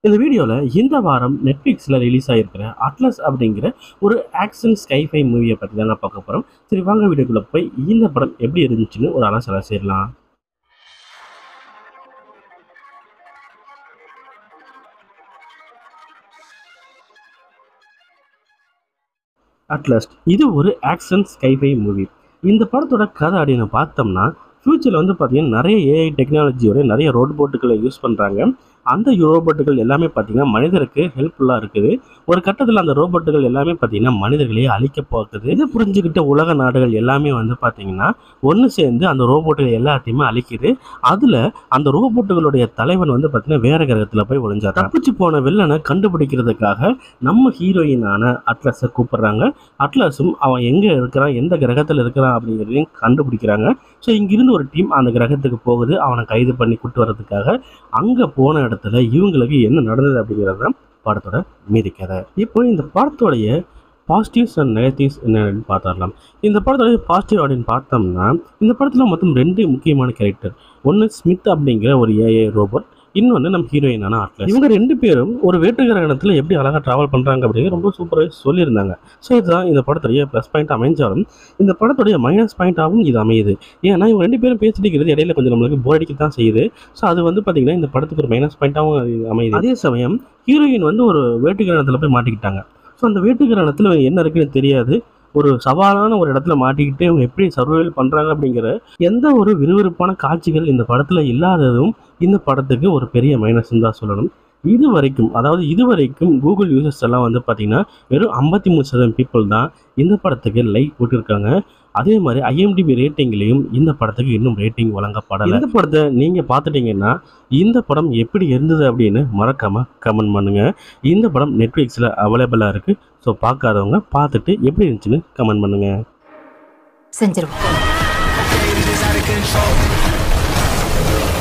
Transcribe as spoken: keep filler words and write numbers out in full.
இந்த வீடியோல இந்த வாரம் Netflixல ரிலீஸ் ஆயிருக்கிற அட்லஸ் அப்படிங்கிற ஒரு ஆக்ஷன் ஸ்கைஃபை மூவியை பத்தி தாங்க பார்க்க போறோம். சரி வாங்க வீடியோக்குள்ள போய் இந்த படம் எப்படி இருந்துச்சுன்னு ஒரு அலசல செய்யலாம். அட்லஸ்ட் இது ஒரு ஆக்ஷன் ஸ்கைஃபை மூவி. இந்த படத்தோட கதை அப்படின்னு பார்த்தோம்னா ஃபியூச்சரில் வந்து பார்த்தீங்கன்னா நிறைய ஏஐ டெக்னாலஜியோட நிறைய ரோபோட்டுகளை யூஸ் பண்ணுறாங்க. அந்த ரோபோட்டுகள் எல்லாமே பார்த்தீங்கன்னா மனிதருக்கு ஹெல்ப்ஃபுல்லாக இருக்குது. ஒரு கட்டத்தில் அந்த ரோபோட்டுகள் எல்லாமே பார்த்தீங்கன்னா மனிதர்களையே அழிக்க பார்க்குது. இதை புரிஞ்சுக்கிட்ட உலக நாடுகள் எல்லாமே வந்து பார்த்தீங்கன்னா ஒன்று சேர்ந்து அந்த ரோபோட்டுகள் எல்லாத்தையுமே அழிக்குது. அதில் அந்த ரோபோட்டுகளுடைய தலைவன் வந்து பார்த்தீங்கன்னா வேற கிரகத்தில் போய் ஒளிஞ்சார். தப்பிச்சு போன வில்லனை கண்டுபிடிக்கிறதுக்காக நம்ம ஹீரோயினான அட்லஸை கூப்பிடுறாங்க. அட்லஸும் அவன் எங்கே இருக்கிறான், எந்த கிரகத்தில் இருக்கிறான் அப்படிங்கிறதையும் கண்டுபிடிக்கிறாங்க. ஸோ இங்கிருந்து ஒரு டீம் அந்த கிரகத்துக்கு போகுது அவனை கைது பண்ணி கூட்டு வர்றதுக்காக. அங்கே போன இடத்துல இவங்களுக்கு என்ன நடந்தது அப்படிங்கிறது தான் படத்தோட மீதி கதை. இப்போ இந்த படத்தோடைய பாசிட்டிவ்ஸ் அண்ட் நெகட்டிவ்ஸ் என்னன்னு பார்த்துடலாம். இந்த படத்தோடைய பாசிட்டிவ் அப்படின்னு பார்த்தோம்னா இந்த படத்தில் மொத்தம் ரெண்டு முக்கியமான கேரக்டர். ஒன்று ஸ்மித் அப்படிங்கிற ஒரு ஏஐ ரோபோட், இன்னொன்று நம்ம ஹீரோயினான அட்லஸ். இவங்க ரெண்டு பேரும் ஒரு வேற்றுக்கிரகணத்தில் எப்படி அழகாக ட்ராவல் பண்ணுறாங்க அப்படிங்கிற ரொம்ப சூப்பராக சொல்லியிருந்தாங்க. ஸோ இதுதான் இந்த படத்துடைய ப்ளஸ் பாயிண்ட் அமைஞ்சாலும் இந்த படத்துடைய மைனஸ் பாயிண்ட்டாகவும் இது அமையுது. ஏன்னா இவங்க ரெண்டு பேரும் பேசிட்டு இருக்கிறது இடையில கொஞ்சம் நம்மளுக்கு போர் அடிக்க தான் செய்யுது. ஸோ அது வந்து பார்த்திங்கன்னா இந்த படத்துக்கு ஒரு மைனஸ் பாயிண்ட்டாகவும் அது அமையுது. அதே சமயம் ஹீரோயின் வந்து ஒரு வேற்றுக்கிரகணத்தில் போய் மாட்டிக்கிட்டாங்க. ஸோ அந்த வேற்றுக்கிரகணத்தில் என்ன இருக்குன்னு தெரியாது. ஒரு சவாலான ஒரு இடத்துல மாட்டிக்கிட்டு இவங்க எப்படி சர்வைவல் பண்ணுறாங்க அப்படிங்கிற எந்த ஒரு விறுவிறுப்பான காட்சிகள் இந்த படத்தில் இல்லாததும் இந்த படத்துக்கு ஒரு பெரிய மைனஸ்ன்னு தான் சொல்லணும். இது வரைக்கும் அதாவது இது வரைக்கும் கூகுள் யூசர்ஸ் எல்லாம் வந்து பார்த்திங்கன்னா வெறும் ஐம்பத்தி மூணு சதவீதம் பீப்புள் தான் இந்த படத்துக்கு லைக் போட்டிருக்காங்க. அதே மாதிரி ஐஎம்டிபி ரேட்டிங்லேயும் இந்த படத்துக்கு இன்னும் ரேட்டிங் வழங்கப்படலை. இந்த படத்தை நீங்கள் பார்த்துட்டிங்கன்னா இந்த படம் எப்படி இருந்தது அப்படின்னு மறக்காமல் கமெண்ட் பண்ணுங்கள். இந்த படம் நெட்ஃப்ளிக்ஸில் அவைலபிளாக இருக்குது. ஸோ பார்க்காதவங்க பார்த்துட்டு எப்படி இருந்துச்சுன்னு கமெண்ட் பண்ணுங்கள். செஞ்சிருவோம்.